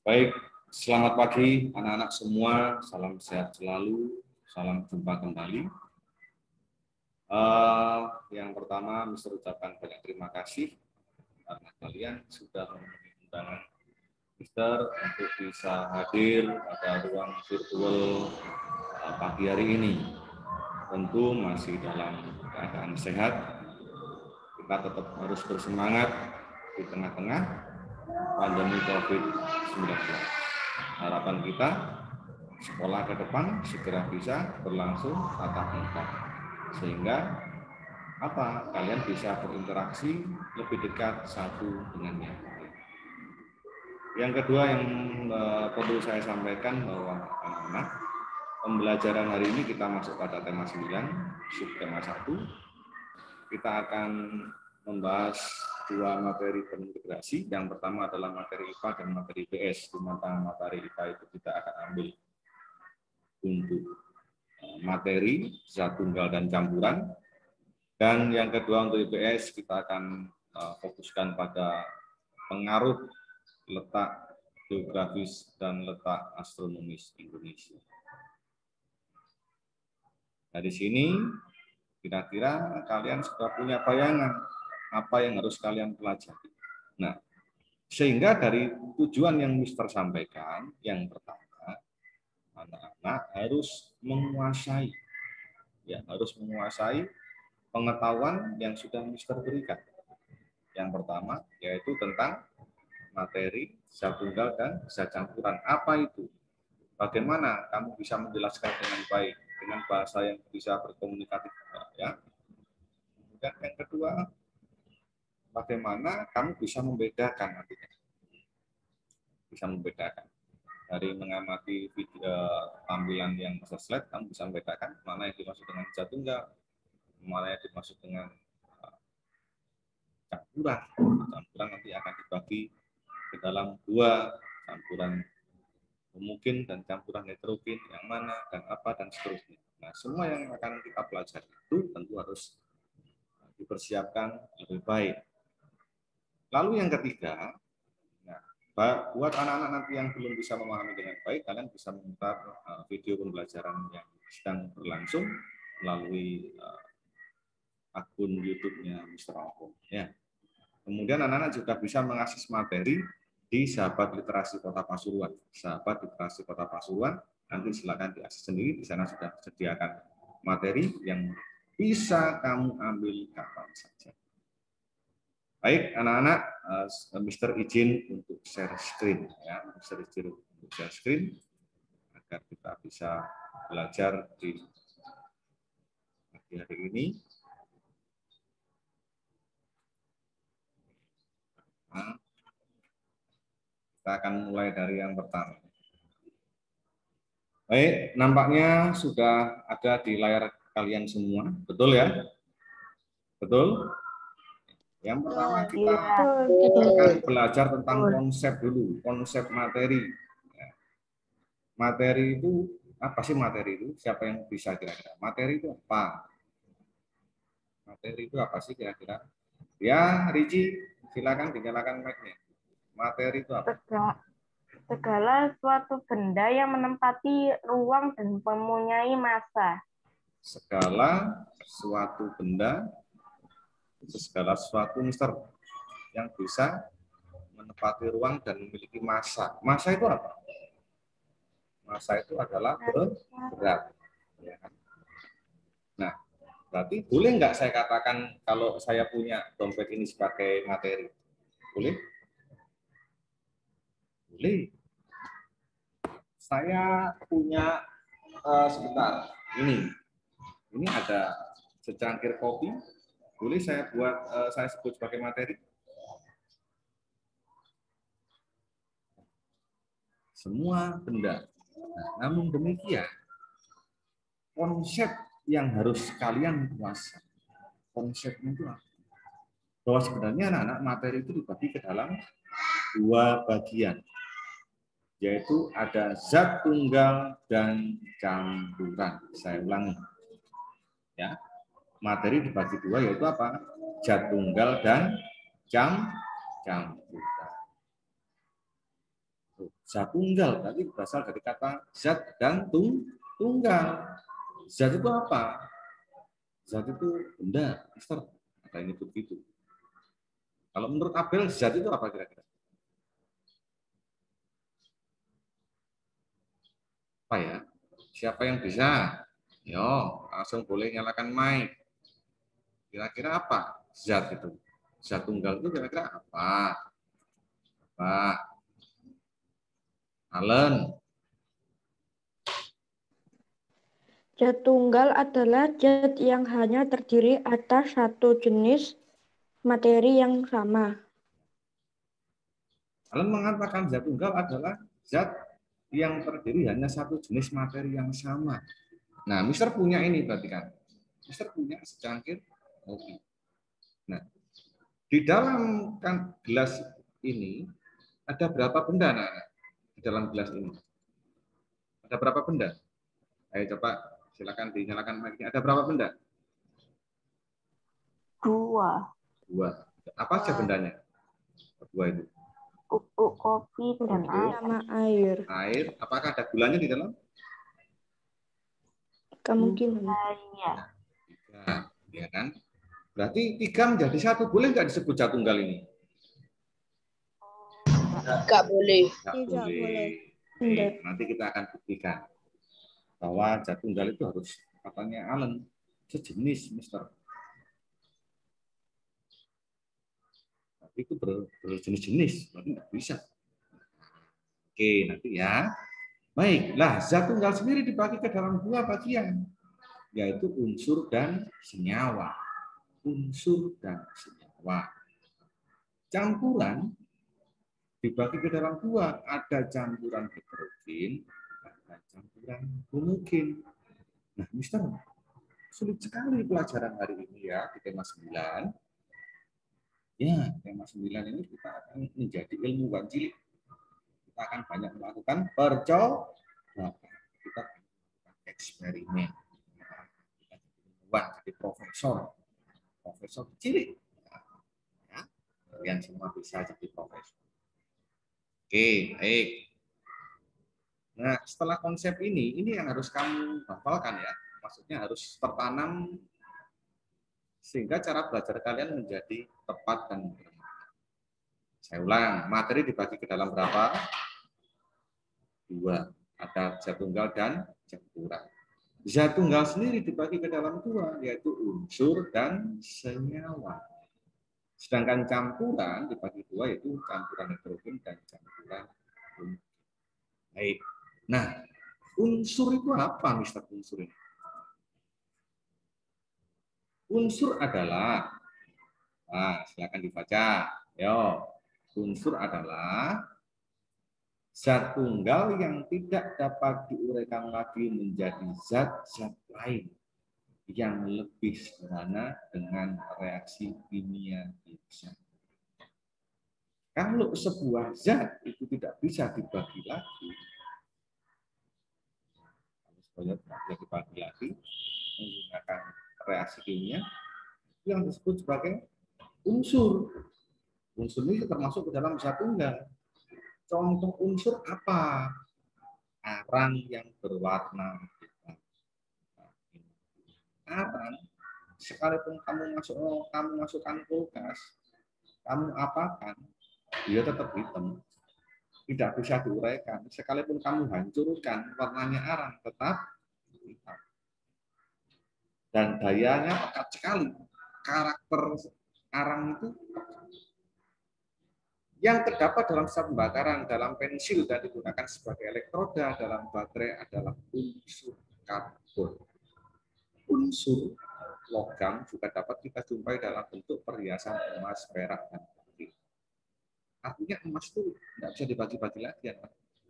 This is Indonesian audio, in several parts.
Baik, selamat pagi anak-anak semua, salam sehat selalu, salam jumpa kembali. Yang pertama, Mister ucapkan banyak terima kasih karena kalian sudah memenuhi undangan Mister untuk bisa hadir pada ruang virtual pagi hari ini. Tentu masih dalam keadaan sehat, kita tetap harus bersemangat di tengah-tengah pandemi COVID-19. Harapan kita, sekolah ke depan segera bisa berlangsung tatap muka. Sehingga kalian bisa berinteraksi lebih dekat satu dengan yang lain. Yang kedua yang perlu saya sampaikan bahwa anak-anak, pembelajaran hari ini kita masuk pada tema 9, subtema 1. Kita akan membahas dua materi terintegrasi. Yang pertama adalah materi IPA dan materi IPS, di mana materi IPA itu kita akan ambil untuk materi zat tunggal dan campuran. Dan yang kedua untuk IPS kita akan fokuskan pada pengaruh letak geografis dan letak astronomis Indonesia. Nah, di sini kira-kira kalian sudah punya bayangan apa yang harus kalian pelajari. Nah, sehingga dari tujuan yang Mister sampaikan, yang pertama, anak-anak harus menguasai pengetahuan yang sudah Mister berikan. Yang pertama yaitu tentang materi zat tunggal dan zat campuran. Apa itu? Bagaimana kamu bisa menjelaskan dengan baik, dengan bahasa yang bisa berkomunikatif, ya. Kemudian yang kedua, bagaimana kamu bisa membedakan nantinya. Bisa membedakan. Dari mengamati video, tampilan yang slide, kamu bisa membedakan mana yang dimaksud dengan zat tunggal, mana yang dimaksud dengan campuran. Campuran nanti akan dibagi ke dalam dua, campuran homogen dan campuran heterogen, yang mana dan apa dan seterusnya. Nah, semua yang akan kita pelajari itu tentu harus dipersiapkan lebih baik. Lalu yang ketiga, buat anak-anak nanti yang belum bisa memahami dengan baik, kalian bisa memutar video pembelajaran yang sedang berlangsung melalui akun YouTube-nya Mr. Alkom. Ya. Kemudian anak-anak juga bisa mengakses materi di Sahabat Literasi Kota Pasuruan. Sahabat Literasi Kota Pasuruan, nanti silakan diakses sendiri. Di sana sudah disediakan materi yang bisa kamu ambil kapan saja. Baik, anak-anak, Mister izin untuk share screen, ya, Mister izin untuk share screen agar kita bisa belajar di pagi hari ini. Nah, kita akan mulai dari yang pertama. Baik, nampaknya sudah ada di layar kalian semua, betul ya? Betul? Yang pertama kita akan belajar tentang konsep dulu, konsep materi. Materi itu, apa sih materi itu? Siapa yang bisa kira-kira? Materi itu apa? Materi itu apa sih kira-kira? Ya, Riji, silakan dinyalakan mic-nya. Materi itu apa? Segala suatu benda yang menempati ruang dan mempunyai massa. Segala suatu benda, segala suatu Mister, yang bisa menempati ruang dan memiliki massa. Massa itu apa? Massa itu adalah berat. Ya. Nah, berarti boleh nggak saya katakan kalau saya punya dompet ini sebagai materi? Boleh? Boleh. Saya punya sebentar. Ini ada secangkir kopi. Boleh saya saya sebut sebagai materi? Semua benda. Nah, namun demikian, konsep yang harus kalian kuasai. Konsepnya itu apa? Bahwa sebenarnya anak-anak materi itu dibagi ke dalam dua bagian, yaitu ada zat tunggal dan campuran. Saya ulangi, ya, materi dibagi dua, yaitu apa? Zat tunggal dan campuran. Zat tunggal berarti berasal dari kata zat dan tunggal. Zat itu apa? Zat itu benda, Mister. Ada yang nyebut gitu. Kalau menurut Abel, zat itu apa kira-kira? Apa ya? Siapa yang bisa? Yo, langsung boleh nyalakan mic. Kira-kira apa zat itu? Zat tunggal itu kira-kira apa? Apa? Allen. Zat tunggal adalah zat yang hanya terdiri atas satu jenis materi yang sama. Allen mengatakan zat tunggal adalah zat yang terdiri hanya satu jenis materi yang sama. Nah, Mister punya ini berarti kan? Mister punya secangkir kopi. Nah, di dalam kan gelas ini ada berapa benda, anak-anak? Di dalam gelas ini ada berapa benda? Ayo coba silakan dinyalakan mic-nya. Ada berapa benda? 2. 2. Apa aja bendanya? 2 itu. Bubuk kopi dan air. Sama air. Air. Apakah ada gulanya di dalam? Kemungkinan. Iya. 3. Ya kan? Berarti 3 menjadi 1. Boleh nggak disebut zat tunggal ini? Nggak boleh. Nggak Tidak boleh. Oke, nanti kita akan buktikan bahwa zat tunggal itu harus, katanya Allen, sejenis, Mister. Tapi itu berjenis-jenis, berarti nggak bisa. Oke, nanti ya. Baiklah, zat tunggal sendiri dibagi ke dalam 2 bagian, yaitu unsur dan senyawa. Unsur dan senyawa. Campuran dibagi ke dalam 2, ada campuran heterogen, ada campuran homogen. Nah, Mister, sulit sekali pelajaran hari ini ya di tema 9. Ya, tema 9 ini kita akan menjadi ilmuwan cilik. Kita akan banyak melakukan percobaan. Kita akan melakukan eksperimen. Kita jadi ilmuwan, jadi profesor cilik. Ya, kalian semua bisa jadi profesor. Oke, baik. Nah, setelah konsep ini yang harus kamu hafalkan ya. Maksudnya harus tertanam sehingga cara belajar kalian menjadi tepat dan bermakna. Saya ulang, materi dibagi ke dalam berapa? 2. Ada zat tunggal dan campuran. Zat tunggal sendiri dibagi ke dalam 2, yaitu unsur dan senyawa. Sedangkan campuran dibagi 2, yaitu campuran heterogen dan campuran homogen. Baik. Nah, unsur itu apa, Mister unsur ini? Unsur adalah, nah, silakan dibaca. Yo, unsur adalah zat tunggal yang tidak dapat diuraikan lagi menjadi zat-zat lain yang lebih sederhana dengan reaksi kimia biasa. Kalau sebuah zat itu tidak bisa dibagi lagi, dibagi lagi menggunakan reaksi kimia yang disebut sebagai unsur. Unsur ini termasuk ke dalam zat tunggal. Contoh unsur apa? Arang yang berwarna hitam. Arang, sekalipun kamu masukkan kulkas, kamu apakan, dia tetap hitam. Tidak bisa diuraikan. Sekalipun kamu hancurkan, warnanya arang tetap hitam. Dan dayanya pekat sekali. Karakter arang itu yang terdapat dalam sistem pembakaran, dalam pensil dan digunakan sebagai elektroda dalam baterai adalah unsur karbon. Unsur logam juga dapat kita jumpai dalam bentuk perhiasan emas, perak, dan platina. Artinya emas itu tidak bisa dibagi-bagi lagi. Ya,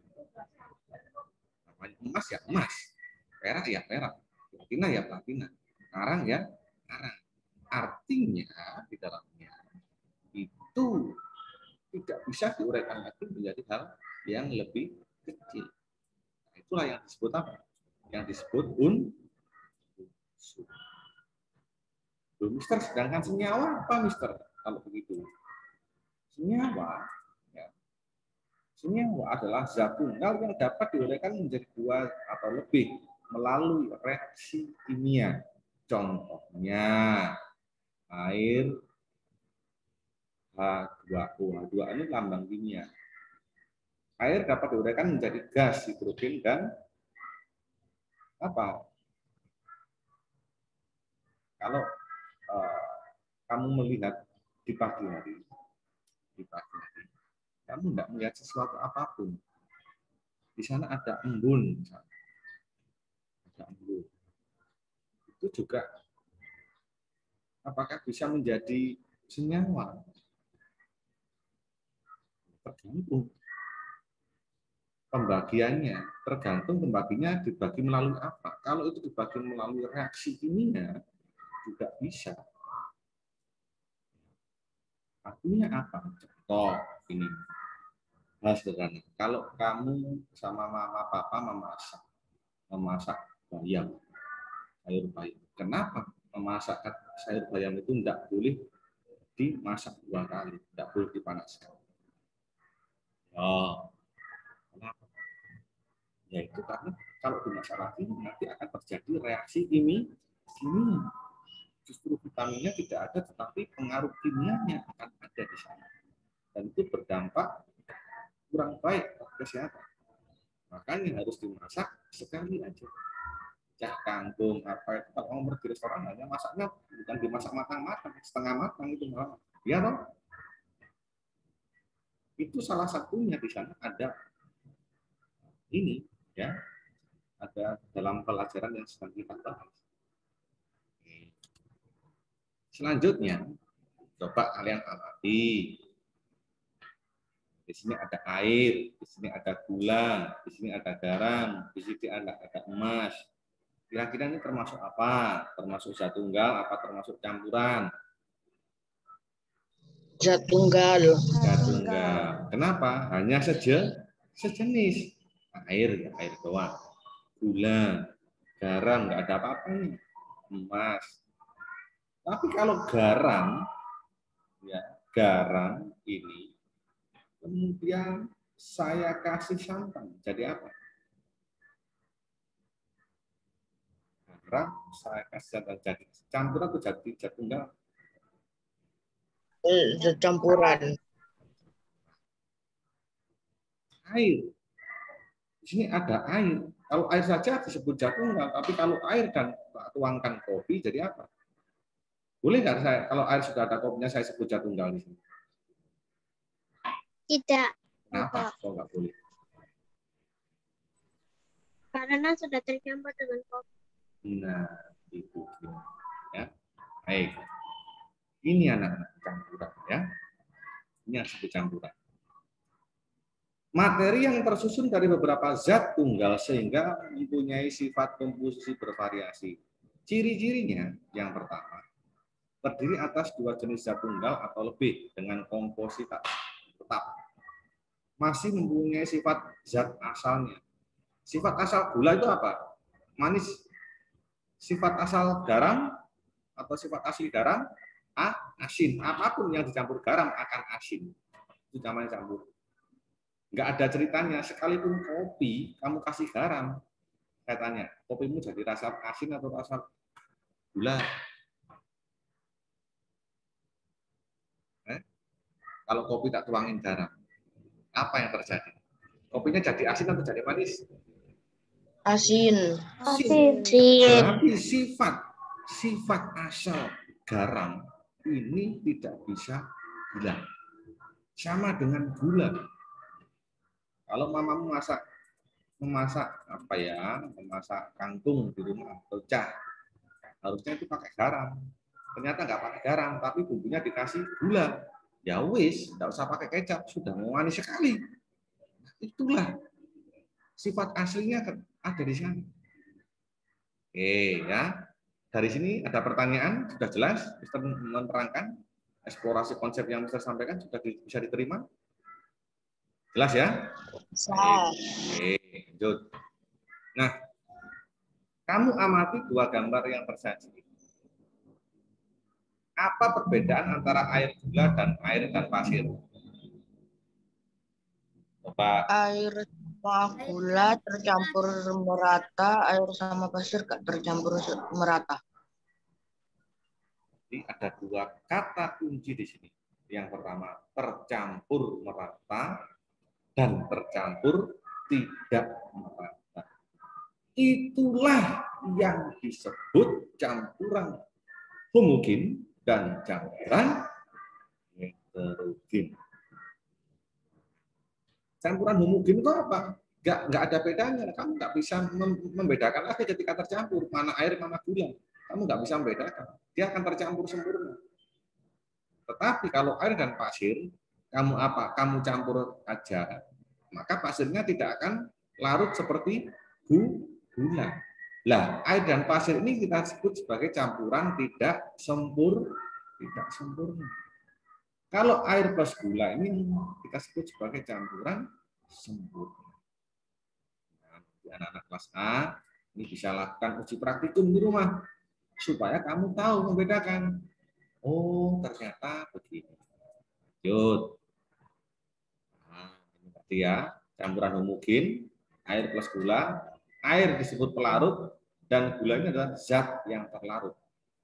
namanya emas ya emas, perak ya perak, platina ya platina, arang ya arang. Artinya di dalamnya itu tidak bisa diuraikan lagi menjadi hal yang lebih kecil. Nah, itulah yang disebut apa? Yang disebut unsur. Mister, sedangkan senyawa apa, Mister? Kalau begitu, senyawa, ya. Senyawa adalah zat tunggal yang dapat diuraikan menjadi dua atau lebih melalui reaksi kimia. Contohnya air H2O. H2O ini lambang kimia. Air dapat diuraikan menjadi gas hidrogen dan apa? Kalau kamu melihat di pagi hari, kamu tidak melihat sesuatu apapun. Di sana ada embun, misalnya. Ada embun. Itu juga apakah bisa menjadi senyawa? Tergantung pembagiannya, tergantung pembaginya dibagi melalui apa. Kalau itu dibagi melalui reaksi kimia, juga bisa. Artinya apa? Contoh ini, hal sederhana. Kalau kamu sama mama papa memasak bayam, sayur bayam. Kenapa memasak sayur bayam itu tidak boleh dimasak 2 kali, tidak boleh dipanaskan? Oh, kenapa? Ya itu karena kalau dimasak lagi nanti akan terjadi reaksi kimia. Justru vitaminnya tidak ada, tetapi pengaruh kimianya akan ada di sana. Dan itu berdampak kurang baik bagi kesehatan. Makanya harus dimasak sekali aja. Cah kangkung apa itu kalau kamu pergi restoran hanya masaknya bukan dimasak matang-matang, setengah matang itu malah. Ya toh? Itu salah satunya di sana ada ini ya. Ada dalam pelajaran yang sedang kita bahas. Selanjutnya, coba kalian amati. Di sini ada air, di sini ada gula, di sini ada garam, di sini ada emas. Kira-kira ini termasuk apa? Termasuk zat tunggal, apa termasuk campuran? Zat tunggal. Zat tunggal. Kenapa? Hanya sejenis. Air, ya air doang. Gula, garam, nggak ada apa-apanya. Emas. Tapi kalau garam, ya garam ini kemudian saya kasih santan, jadi apa? Garam saya kasih santan, jadi campuran atau jadi zat tunggal? Zat campuran. Air. Di sini ada air. Kalau air saja disebut zat tunggal, tapi kalau air dan tuangkan kopi, jadi apa? Boleh nggak saya kalau air sudah ada kopinya saya sebut zat tunggal di sini? Tidak. Kenapa? Kok nggak boleh? Karena sudah tercampur dengan kopi. Nah, itu ya. Baik. Ini anak-anak campuran ya. Ini yang disebut campuran. Materi yang tersusun dari beberapa zat tunggal sehingga mempunyai sifat komposisi bervariasi. Ciri-cirinya yang pertama, terdiri atas 2 jenis zat tunggal atau lebih dengan komposisi tetap. Masih mempunyai sifat zat asalnya. Sifat asal gula itu apa? Manis. Sifat asal garam atau sifat asli garam, asin. Apapun yang dicampur garam akan asin. Itu namanya campur. Nggak ada ceritanya, sekalipun kopi, kamu kasih garam. Saya tanya, kopimu jadi rasa asin atau rasa gula? Kalau kopi tak tuangin garam, apa yang terjadi? Kopinya jadi asin atau jadi manis? Asin. Asin. Berarti sifat asal garam ini tidak bisa hilang. Sama dengan gula. Kalau mamamu memasak apa ya, memasak kangkung di rumah atau cah, harusnya itu pakai garam. Ternyata nggak pakai garam, tapi bumbunya dikasih gula. Ya wis, nggak usah pakai kecap, sudah manis sekali. Itulah sifat aslinya ada di sana. Oke ya, dari sini ada pertanyaan, sudah jelas, Mister menerangkan eksplorasi konsep yang Mister sampaikan sudah bisa diterima. Jelas ya? Oke, lanjut. Nah, kamu amati 2 gambar yang tersaji. Apa perbedaan antara air gula dan air dan pasir? Coba. Air sama gula tercampur merata, air sama pasir gak tercampur merata. Jadi ada dua kata kunci di sini. Yang pertama tercampur merata dan tercampur tidak merata. Itulah yang disebut campuran homogen dan campuran heterogen. Campuran homogen itu apa? Nggak ada bedanya. Kamu nggak bisa membedakan lagi ketika tercampur mana air mana gula. Kamu nggak bisa membedakan. Dia akan tercampur sempurna. Tetapi kalau air dan pasir, kamu apa? Kamu campur aja, maka pasirnya tidak akan larut seperti gula. Lah, air dan pasir ini kita sebut sebagai campuran tidak sempurna. Kalau air plus gula ini kita sebut sebagai campuran sempurna. Nah, anak-anak kelas A ini bisa lakukan uji praktikum di rumah supaya kamu tahu membedakan. Oh, ternyata begini. Lanjut. Nah, ini tadi ya, campuran homogen, air plus gula. Air disebut pelarut dan gula ini adalah zat yang terlarut.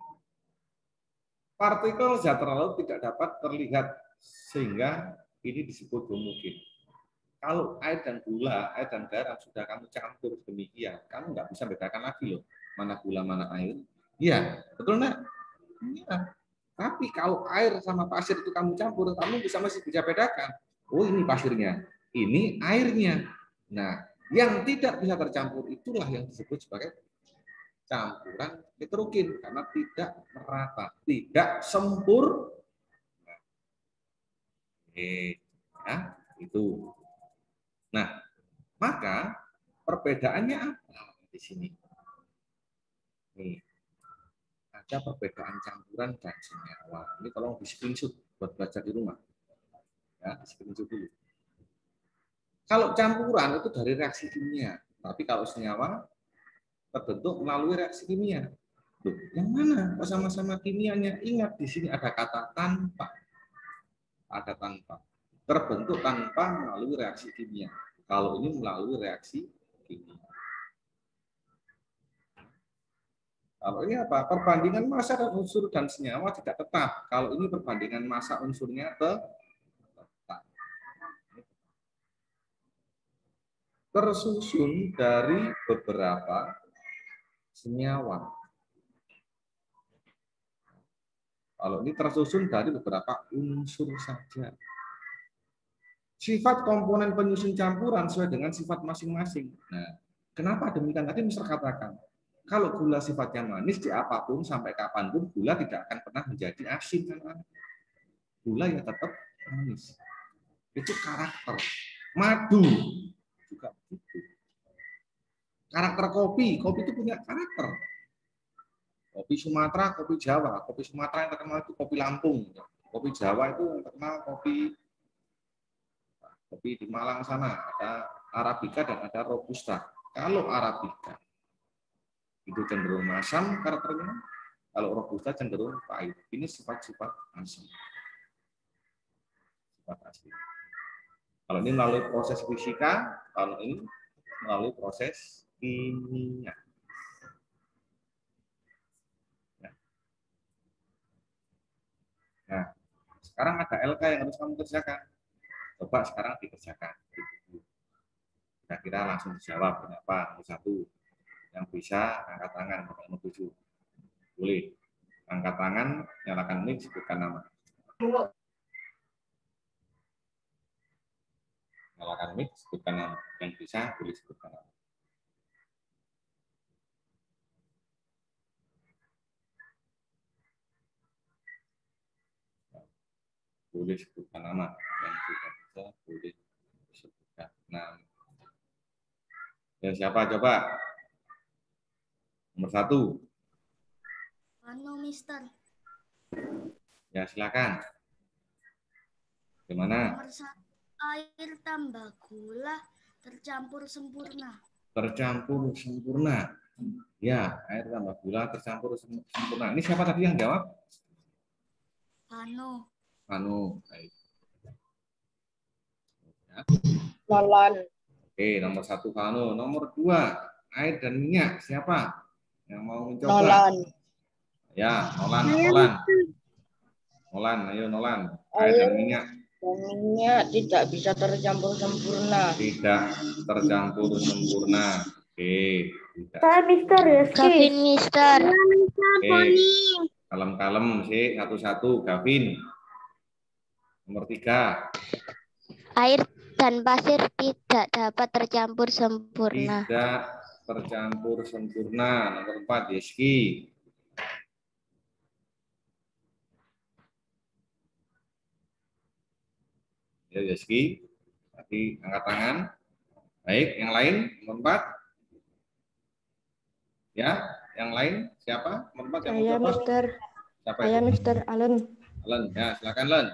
Partikel zat terlarut tidak dapat terlihat sehingga ini disebut homogen. Kalau air dan gula, air dan garam sudah kamu campur demikian, kamu nggak bisa bedakan lagi loh, mana gula mana air. Iya, betul nggak? Iya. Tapi kalau air sama pasir itu kamu campur, kamu masih bisa bedakan. Oh, ini pasirnya, ini airnya. Nah, yang tidak bisa tercampur itulah yang disebut sebagai campuran heterogen karena tidak merata, tidak sempurna. Ya, itu. Nah, maka perbedaannya apa di sini? Nih, ada perbedaan campuran dan senyawa. Ini tolong di screenshot buat belajar di rumah. Ya, screenshot dulu. Kalau campuran itu dari reaksi kimia, tapi kalau senyawa terbentuk melalui reaksi kimia. Loh, yang mana? Oh, sama-sama kimianya. Ingat di sini ada kata tanpa. Ada tanpa. Terbentuk tanpa melalui reaksi kimia. Kalau ini melalui reaksi kimia. Kalau ini apa? Perbandingan massa dan unsur dan senyawa tidak tetap. Kalau ini perbandingan massa unsurnya tetap. Tersusun dari beberapa senyawa. Kalau ini tersusun dari beberapa unsur saja. Sifat komponen penyusun campuran sesuai dengan sifat masing-masing. Nah, kenapa demikian? Tadi Mister katakan, kalau gula sifatnya manis, di apapun sampai kapanpun gula tidak akan pernah menjadi asin. Gula ya tetap manis. Itu karakter. Madu juga begitu. Karakter kopi itu punya karakter. Kopi Sumatera, kopi Jawa. Kopi Sumatera yang terkenal itu kopi Lampung. Kopi Jawa itu yang terkenal kopi di Malang sana. Ada Arabica dan ada Robusta. Kalau Arabica itu cenderung asam karakternya, kalau Robusta cenderung pahit. Ini sifat-sifat asam. Sifat asam. Kalau ini melalui proses fisika, kalau ini melalui proses kimia. Nah, sekarang ada LK yang harus kamu kerjakan. Coba sekarang dikerjakan. Kira-kira langsung dijawab. Kenapa? Nomor 1. Yang bisa angkat tangan. Nomor 7. Boleh. Angkat tangan, nyalakan mic, sebutkan nama. Nyalakan mic, sebutkan nama. Yang bisa, boleh sebutkan nama. Boleh sebutkan nama. Yang tidak bisa, boleh sebutkan nama. Dan siapa coba? Nomor 1. Anu, Mister. Ya, silakan. Gimana? Nomor 1, air tambah gula tercampur sempurna. Tercampur sempurna. Ya, air tambah gula tercampur sempurna. Ini siapa tadi yang jawab? Anu. Anu, baik. Ya. Nolan. Oke, nomor 1 Vano. Nomor 2 air dan minyak. Siapa yang mau mencoba? Nolan. Ya, Nolan. Ayo Nolan. Air dan minyak. Minyak tidak bisa tercampur sempurna. Tidak tercampur sempurna. Oke, tidak. Saya Mister Gavin, Yeski. Mister. Oke, kalem-kalem sih, satu-satu. Gavin. Nomor 3. Air dan pasir tidak dapat tercampur sempurna. Tidak tercampur sempurna. Nomor 4, Yeski. Ya, Yeski. Tadi angkat tangan. Baik, yang lain nomor 4. Ya, yang lain siapa? Nomor 4 yang mau Saya coba? Mister. Siapa Saya itu? Mister Allen. Len, ya silakan Len.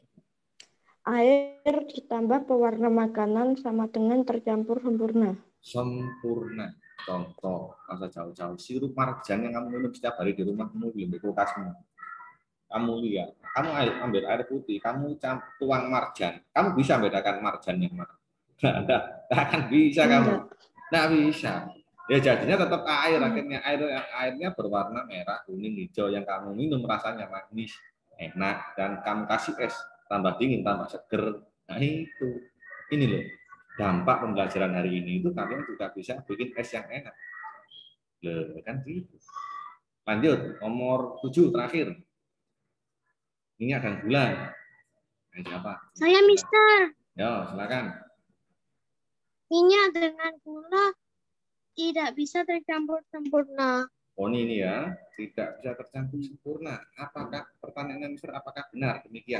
Air ditambah pewarna makanan sama dengan tercampur sempurna. Sempurna. Contoh, masa jauh-jauh sirup marjan yang kamu minum setiap hari di rumahmu, belum di kulkasmu. Kamu lihat, kamu ambil air putih, kamu tuang marjan, kamu bisa membedakan marjan yang mana? Nggak akan bisa kamu. Nggak bisa. Ya jadinya tetap air, akhirnya airnya berwarna merah, kuning, hijau yang kamu minum rasanya manis, enak, dan kamu kasih es, tambah dingin, tambah seger. Nah itu, ini loh. Dampak pembelajaran hari ini itu kalian juga bisa bikin es yang enak. Loh, kan gitu. Lanjut, nomor 7 terakhir. Minyak dan gula. Siapa? Saya Mister. Ya, silakan. Minyak dengan gula tidak bisa tercampur sempurna. Oh ini ya, tidak bisa tercampur sempurna. Apakah pertanyaannya Mister, apakah benar demikian?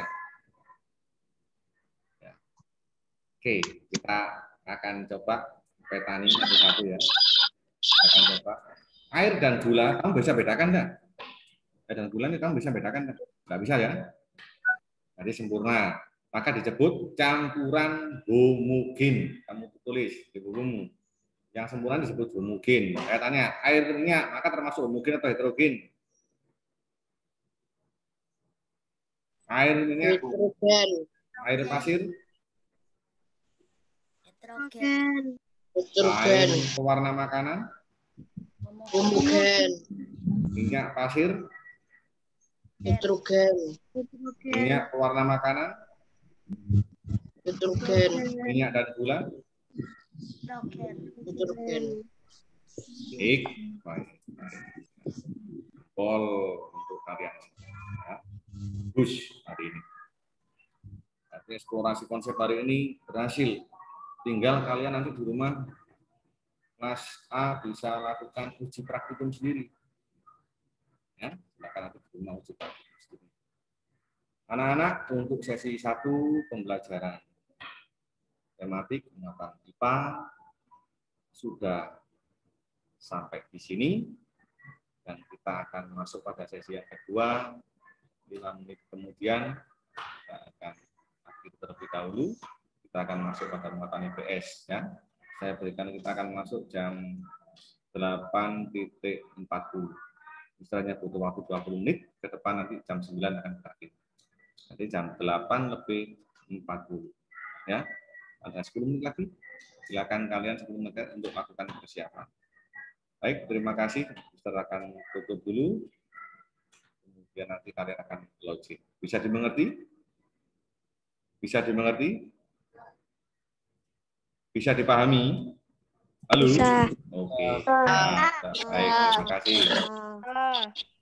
Ya. Oke, kita akan coba petani satu-satu ya. Akan coba. Air dan gula, kamu bisa bedakan enggak? Air dan gula ini kamu bisa bedakan enggak? Enggak bisa ya? Jadi sempurna. Maka disebut campuran homogen. Kamu tulis di bukumu. Yang sempurna disebut homogen. Saya tanya, air minyak maka termasuk homogen atau heterogen? Air minyak, Heterogen. air pasir, Heterogen. air Heterogen. pewarna makanan, Homogen. minyak pasir, Heterogen. minyak pewarna makanan, Heterogen. minyak dan gula. Heterogen. Baik. Pol untuk kalian. Ya. Bagus hari ini. Jadi eksplorasi konsep hari ini berhasil. Tinggal kalian nanti di rumah Mas A bisa lakukan uji praktikum sendiri. Ya, silakan nanti di rumah uji praktikum sendiri. Anak-anak, untuk sesi 1 pembelajaran tematik mata IPA sudah sampai di sini, dan kita akan masuk pada sesi yang kedua. 5 menit kemudian kita akan akhir terlebih dahulu. Kita akan masuk pada muatan IPS ya. Saya berikan, kita akan masuk jam 8.40. Misalnya butuh waktu 20 menit, ke depan nanti jam 9 akan berakhir. Nanti jam 8.40 ya. Ada 10 menit lagi. Silakan kalian 10 menit untuk lakukan persiapan. Baik, terima kasih. Kita akan tutup dulu. Kemudian nanti kalian akan login. Bisa dimengerti? Bisa dimengerti? Bisa dipahami? Halo? Bisa. Oke. Nah, baik, terima kasih.